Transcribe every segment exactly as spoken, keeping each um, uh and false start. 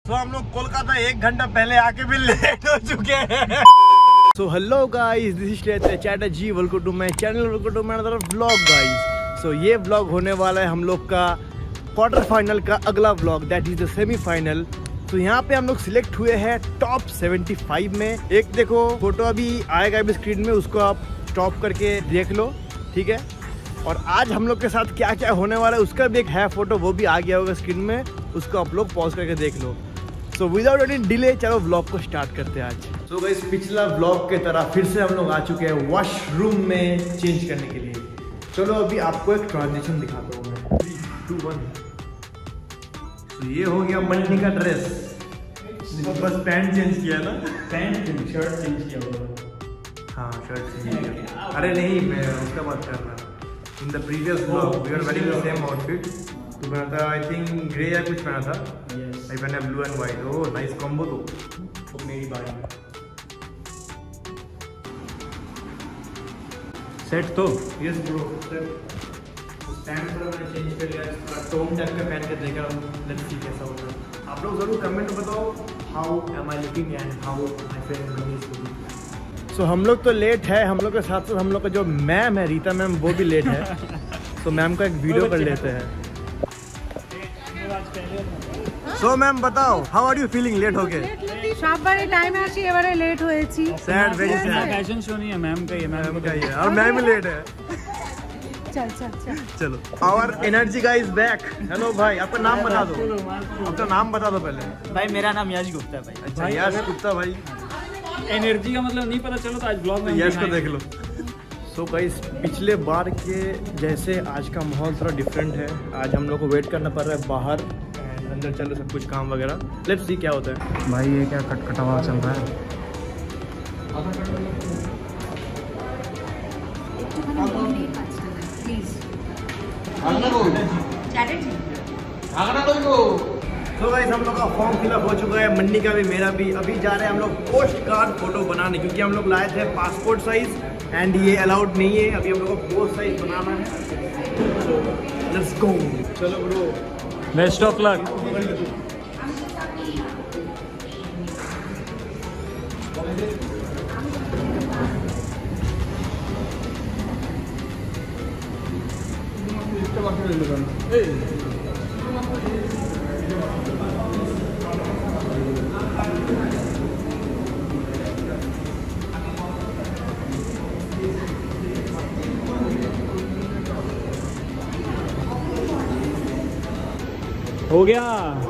तो हम लोग कोलकाता एक घंटा पहले आके भी लेट हो चुके हैं। So hello guys, this is Chatterjee, welcome to my channel, welcome to my another vlog guys. So ये व्लॉग होने वाला है हम लोग का क्वार्टर फाइनल का अगला vlog, that is the semifinal. तो यहाँ पे हम लोग सिलेक्ट हुए हैं टॉप पचहत्तर में। एक देखो फोटो अभी आएगा अभी स्क्रीन में, उसको आप स्टॉप करके देख लो, ठीक है। और आज हम लोग के साथ क्या क्या होने वाला है उसका भी एक है फोटो, वो भी आ गया होगा स्क्रीन में, उसको आप लोग पॉज करके देख लो। सो विदाउट एनी डिले चलो व्लॉग को स्टार्ट करते हैं आज। सो so गाइस, पिछला व्लॉग के तरह फिर से हम लोग आ चुके हैं वॉशरूम में चेंज करने के लिए। चलो अभी आपको एक ट्रांजिशन दिखाता हूँ मैं। Three two one. तो ये हो गया मंडी का ड्रेस, बस पैंट चेंज किया ना, पैंट शर्ट चेंज किया होगा। हाँ शर्ट चेंज किया। अरे नहीं, मैं उसका बात कर रहा। In the previous vlog we are wearing the same outfit. तो पहना था आई थिंक ग्रे या कुछ पहना था, आई पहना blue and white. Oh nice combo. तो मेरी बारी सेट तो यस ब्रो। स्टैंड थोड़ा मैंने चेंज कर लिया, थोड़ा टोन टाइप का पहन के देख रहा हूँ, लेट्स सी कैसा होता है। आप लोग जरूर कमेंट में बताओ how am I looking and how my friend Bunny is looking. So हम लोग तो लेट है, हम लोग के साथ साथ हम लोग का जो मैम है रीता मैम, वो भी लेट है। तो मैम का एक वीडियो कर लेते हैं। सो मैम बताओ, how are you feeling late हो गए? সববারে টাইমে আসি, এবারে লেট হয়েছি। Sad, very sad. Fashion show नहीं है मैम का, ये मैम का ही है और मैम भी लेट है। चल चल चल चलो, our energy guys back. Hello भाई, आपका नाम बता दो, आपका नाम बता दो पहले। भाई मेरा नाम यश गुप्ता है भाई। अच्छा यश गुप्ता भाई। एनर्जी का मतलब नहीं पता चलो तो आज ब्लॉग में यश को देख लो। सो गाइस, पिछले बार के जैसे आज का माहौल थोड़ा डिफरेंट है। आज हम लोग को वेट करना पड़ रहा है बाहर, अंदर चल सब कुछ काम वगैरह। लेट्स सी क्या होता है। भाई ये क्या कटकटावा चल रहा है। तो गाइस, हम लोग का फॉर्म फिलअप हो चुका है, मन्नी का भी मेरा भी। अभी जा रहे हैं हम लोग पोस्ट कार्ड फोटो बनाने, क्योंकि हम लोग लाए थे पासपोर्ट साइज एंड ये अलाउड नहीं है। अभी हम लोग को पोस्ट साइज बनाना है। So let's go. चलो ब्रो, बेस्ट ऑफ लक। हो गया।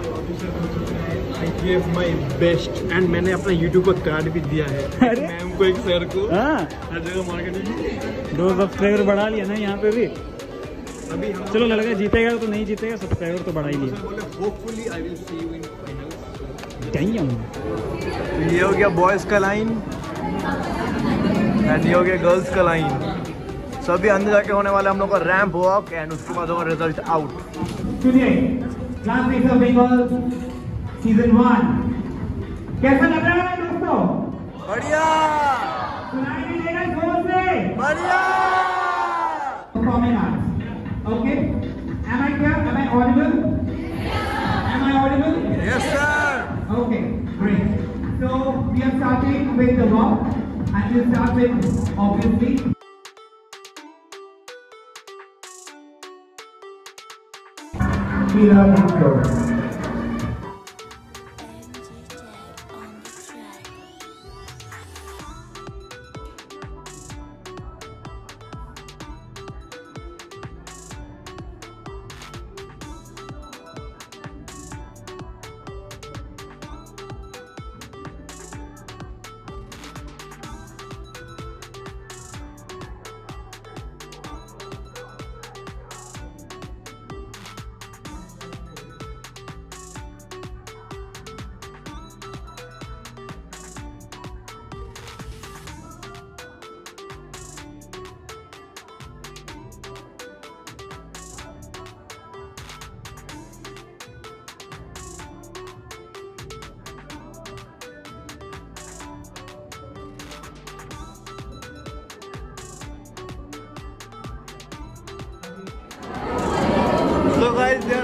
I gave my best and मैंने अपना YouTube का कार्ड भी दिया है मैम को, एक सर को। हाँ, हर जगह मार्केटिंग। दो सब्सक्राइबर बढ़ा लिया ना यहाँ पे भी। अभी हम चलो लड़का जीतेगा तो नहीं जीतेगा, सब्सक्राइबर तो बढ़ा ही लिया। बोले hopefully I will see you in final. कहीं ये हो गया बॉयज का लाइन एंड ये हो गया गर्ल्स का लाइन। सभी अंदर जाके होने वाला हम लोग का रैंप वॉक एंड उसके बाद होगा result out. Classmates of Bengal season one कैसा लग रहा है दोस्तों? बढ़िया, सुनाई नहीं देगा जोर से? बढ़िया। Performing arts, okay. Am I clear? Am I audible? Am I audible? Yes sir. Okay, great. So we are starting with the walk and we start with obviously Feel our intro.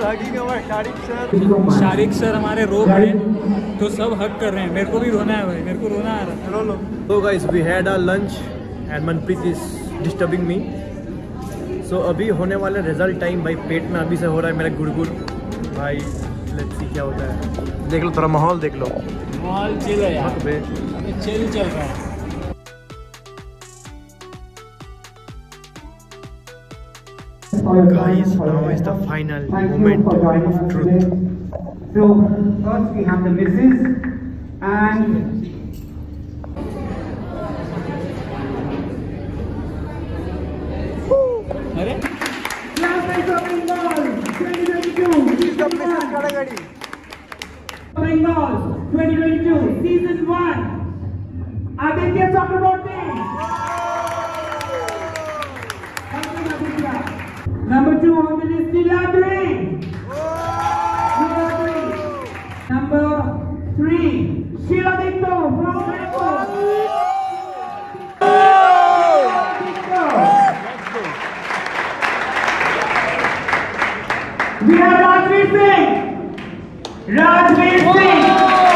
hugging our Sharik sir. Sharik sir हमारे रो रहे हैं तो सब हक कर रहे हैं। मेरे को भी रोना है भाई, मेरे को रोना आ रहा है। So guys, we had our lunch and Manpreet is disturbing me. So अभी होने वाले रिजल्ट टाइम भाई, पेट में अभी से हो रहा है मेरा गुड़गुड़ भाई। लेट्स सी क्या होता है। देख लो थोड़ा माहौल देख लो, माहौल चिल है यार, अभी चिल चल रहा है। Guys, now is the final moment of truth. So first we have the missus and अरे Bengal twenty twenty-two Bengal twenty twenty-two season one Aditya Chakraborty. Number two on the list, Niladri. Niladri. Number three, Sheila Dikto from Bangalore. We have Rajveer Singh. Rajveer Singh.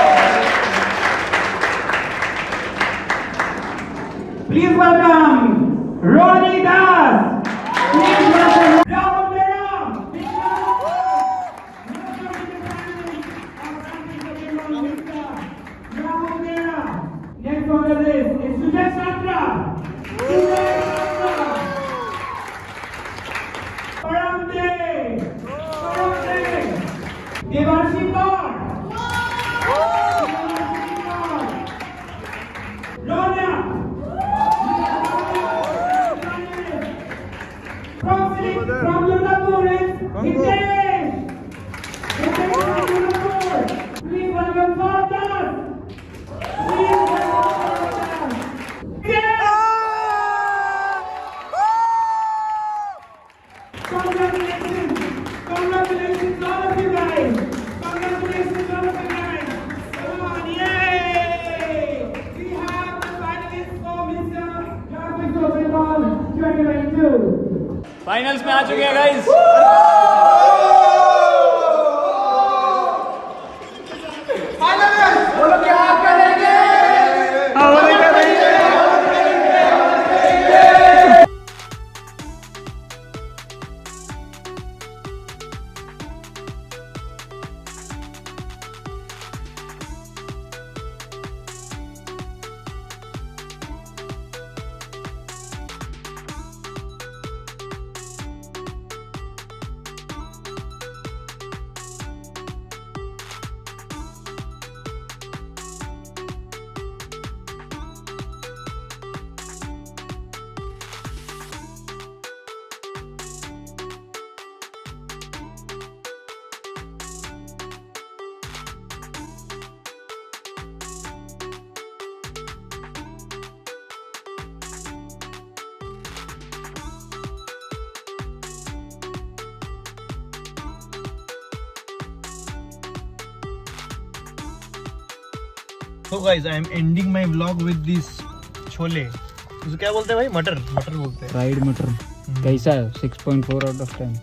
Please welcome Ronnie Das. Please welcome Rahul Mehra. Rahul Mehra. Next on the list is Sujesh Chatra. Sujesh Chatra. Paramdev. Paramdev. Devarshi Kaur. Devarshi Kaur. Ronya. From Yudapur is Hitesh. Hitesh from Yudapur. Please welcome Sardas. Please welcome Sardas. Congratulations. Congratulations all of you guys. Congratulations all of you guys. Come on, yay. We have the finalists for Mister Rajveer Bengal twenty twenty-two. Finals में आ चुके हैं guys. So guys, I am ending my vlog with this chole. उसे क्या बोलते हैं भाई? मटर मटर बोलते हैं। फ्राइड मटर कैसा है? Six point four out of ten.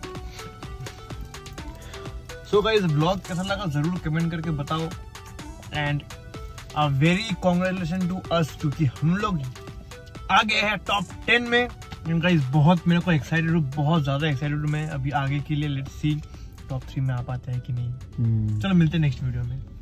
So guys, vlog कैसा लगा जरूर कमेंट करके बताओ। And a very congratulation to us, क्योंकि हम लोग आ गए हैं टॉप टेन में। एंड गाइस बहुत मेरे को एक्साइटेड हूँ, बहुत ज़्यादा एक्साइटेड हूँ मैं अभी आगे के लिए। लेट्स सी टॉप थ्री में आ पाते हैं कि नहीं। चलो मिलते हैं नेक्स्ट वीडियो में।